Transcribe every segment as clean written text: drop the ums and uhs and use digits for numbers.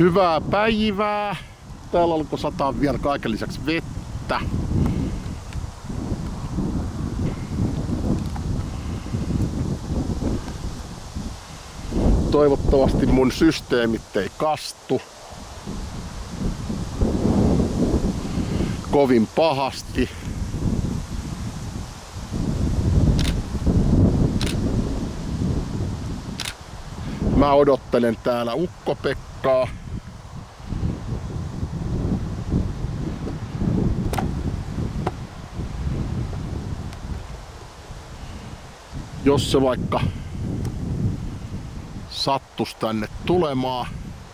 Hyvää päivää. Täällä alkoi sataa vielä kaiken lisäksi vettä. Toivottavasti mun systeemit ei kastu kovin pahasti. Mä odottelen täällä Ukko-Pekkaa. Jos se vaikka sattus tänne tulemaan.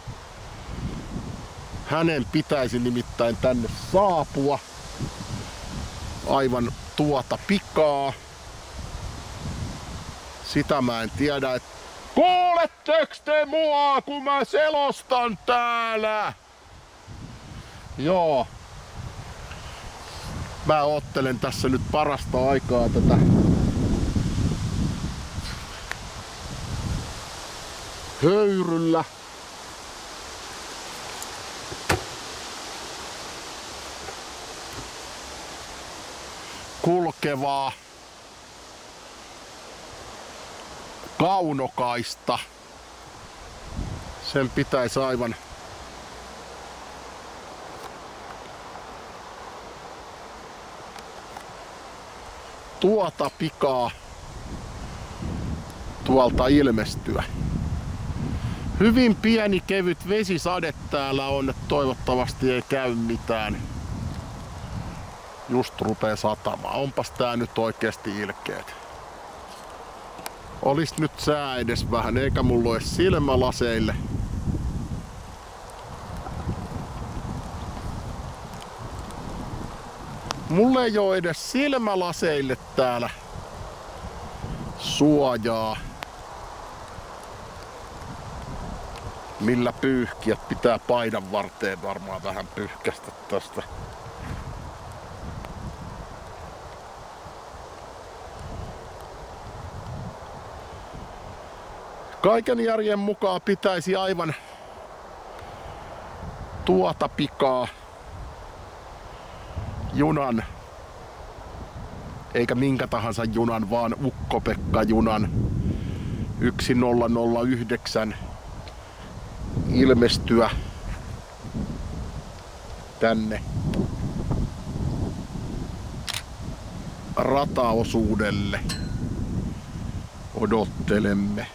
Hänen pitäisi nimittäin tänne saapua aivan tuota pikaa. Sitä mä en tiedä, että kuuletteko te mua, kun mä selostan täällä? Joo. Mä ottelen tässä nyt parasta aikaa tätä höyryllä. Kulkevaa kaunokaista. Sen pitäisi aivan tuota pikaa tuolta ilmestyä. Hyvin pieni kevyt vesisade täällä on, toivottavasti ei käy mitään. Just rupee satamaan. Onpas tää nyt oikeesti ilkeet. Olis nyt sää edes vähän, eikä mulla ole silmälaseille. Mulla ei oo edes silmälaseille täällä suojaa. Millä pyyhkiät, pitää paidan varteen varmaan vähän pyyhkästä tästä. Kaiken järjen mukaan pitäisi aivan tuota pikaa junan, eikä minkä tahansa junan, vaan Ukko-Pekka-junan 1009 ilmestyä tänne rataosuudelle. Odottelemme.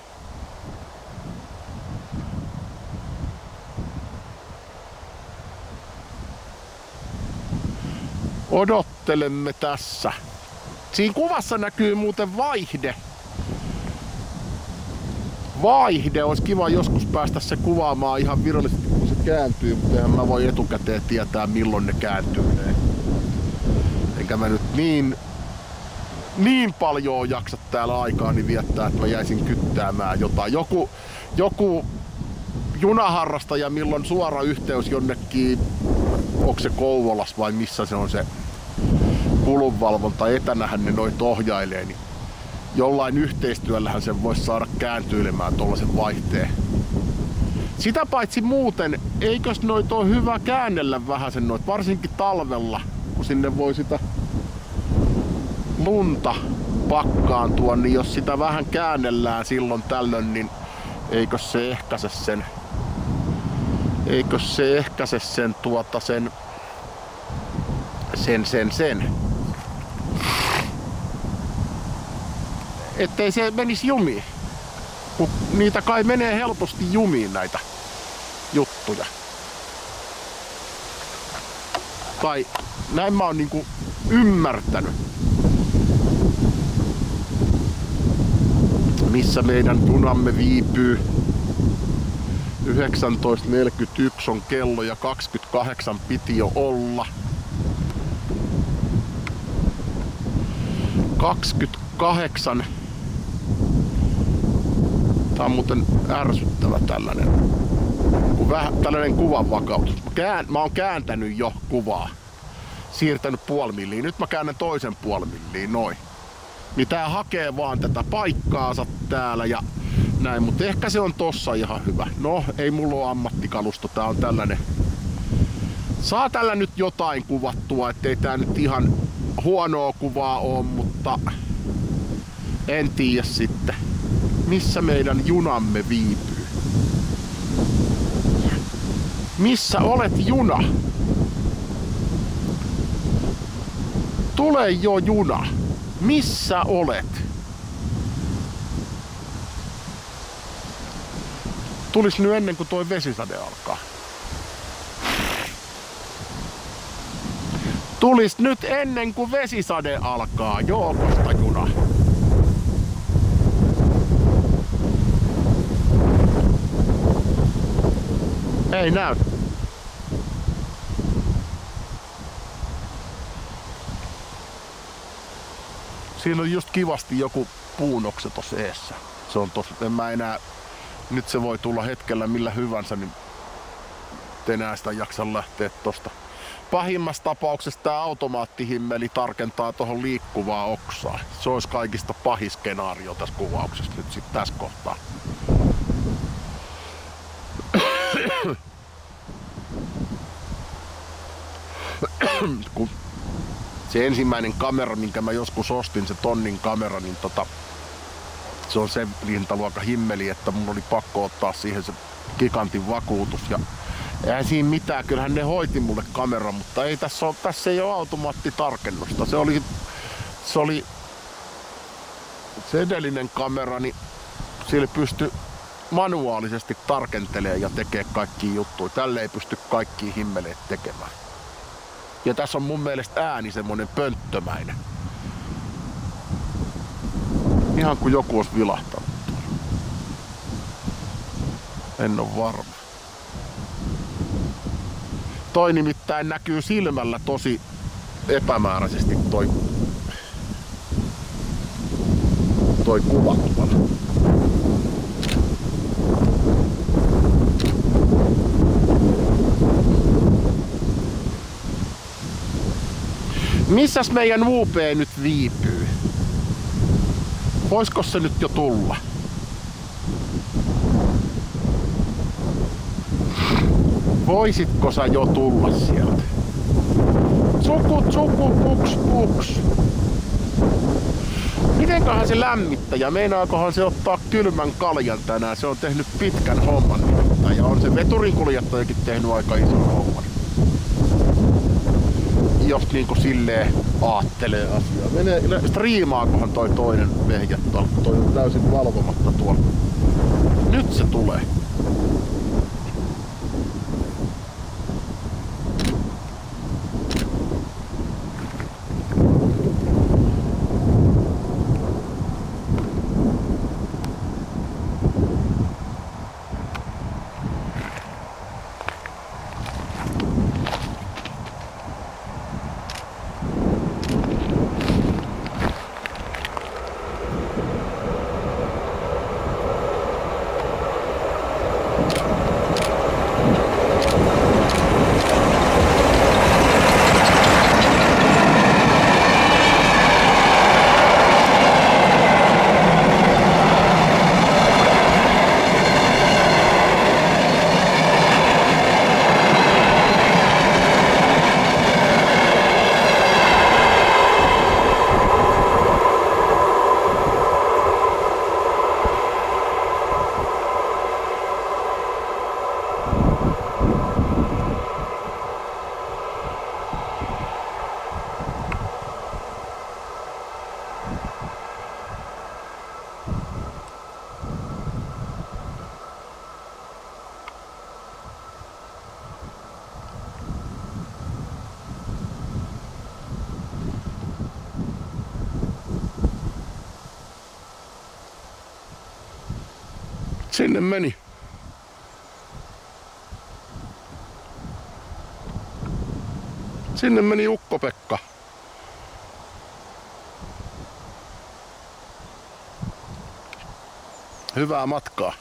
Odottelemme tässä. Siinä kuvassa näkyy muuten vaihde. Vaihde, olisi kiva joskus päästä se kuvaamaan ihan virallisesti kun se kääntyy, mutta eihän mä voi etukäteen tietää milloin ne kääntyy. Enkä mä nyt niin paljon jaksa täällä aikaani viettää, että mä jäisin kyttäämään jotain. Joku junaharrastaja, milloin suora yhteys jonnekin, onko se Kouvolas vai missä se on se kulunvalvonta, etänähän ne noit ohjailee, niin jollain yhteistyöllähän sen voisi saada kääntyilemään tuollaisen vaihteen. Sitä paitsi muuten, eikös noit ole hyvä käännellä vähän sen noit, varsinkin talvella, kun sinne voi sitä lunta pakkaantua, niin jos sitä vähän käännellään silloin tällöin, niin eikös se ehkäise sen ettei se menisi jumiin. Kun niitä kai menee helposti jumiin näitä juttuja. Tai näin mä oon niinku ymmärtänyt. Missä meidän junamme viipyy. 19.41 on kello ja 28 piti jo olla. 28. Tää on muuten ärsyttävä tällainen kuvan vakautus. Mä oon kääntänyt jo kuvaa. Siirtänyt puoli milliä. Nyt mä käännän toisen puoli milliä, noin. Niin tää hakee vaan tätä paikkaansa täällä ja näin, mutta ehkä se on tossa ihan hyvä. No, ei mulla ole ammattikalusto, tää on tällainen. Saa tällä nyt jotain kuvattua, ettei tää nyt ihan huonoa kuvaa oo, mutta en tiedä sitten, missä meidän junamme viipyy. Missä olet, juna? Tule jo, juna. Missä olet? Tulis nyt ennen kuin toi vesisade alkaa. Tulis nyt ennen kuin vesisade alkaa, joukosta, juna. Ei näy. Siinä on just kivasti joku puunokse tossa eessä. Se on tossa, en mä enää, nyt se voi tulla hetkellä millä hyvänsä, niin enää sitä jaksa lähteä tosta. Pahimmassa tapauksessa tää automaattihimmeli tarkentaa tohon liikkuvaa oksaa. Se olisi kaikista pahin skenaario tässä kuvauksessa nyt sit tässä kohtaa. Kun se ensimmäinen kamera, minkä mä joskus ostin, se tonnin kamera, niin se on sen hintaluokan himmeli, että mun oli pakko ottaa siihen se gigantin vakuutus. Ja eihän siinä mitään, kyllähän ne hoiti mulle kameran, mutta ei tässä ei ole automaattitarkennusta. Se oli se edellinen kamera, niin sillä pystyi manuaalisesti tarkentelemaan ja tekee kaikkia juttuja. Tälle ei pysty kaikkia himmeleitä tekemään. Ja tässä on mun mielestä ääni semmonen pönttömäinen. Ihan kuin joku olisi vilahtanut. En oo varma. Toi nimittäin näkyy silmällä tosi epämääräisesti toi kuva tuolla. Missäs meidän UP nyt viipyy? Voisko se nyt jo tulla? Voisitko sä jo tulla sieltä? Tsuku, puks. Mitenköhän se lämmittäjä? Meinaakohan se ottaa kylmän kaljan tänään? Se on tehnyt pitkän homman nimittäin. Ja on se veturinkuljettajakin tehnyt aika ison homman. Jos niinku silleen aattelee asiaa. Striimaakohan toi toinen vehjä tuolla? Toi on täysin valvomatta tuolla. Nyt se tulee. Sinne meni. Sinne meni Ukko-Pekka. Hyvää matkaa.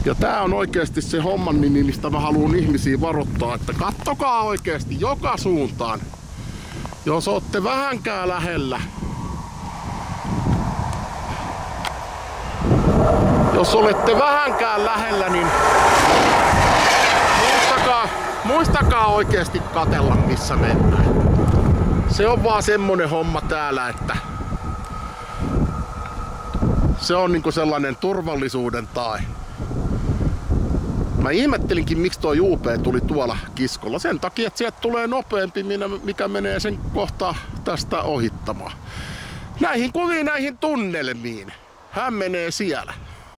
Ja tää on oikeesti se homman nimi, mistä mä haluan ihmisiä varoittaa, että kattokaa oikeesti joka suuntaan. Jos ootte vähänkään lähellä. Jos olette vähänkään lähellä, niin muistakaa oikeesti katella missä mennään. Se on vaan semmonen homma täällä, että se on niinku sellainen turvallisuuden tae. Mä ihmettelinkin, miksi tuo UP tuli tuolla kiskolla. Sen takia, että sieltä tulee nopeampi, mikä menee sen kohta tästä ohittamaan. Näihin kuviin, näihin tunnelmiin. Hän menee siellä.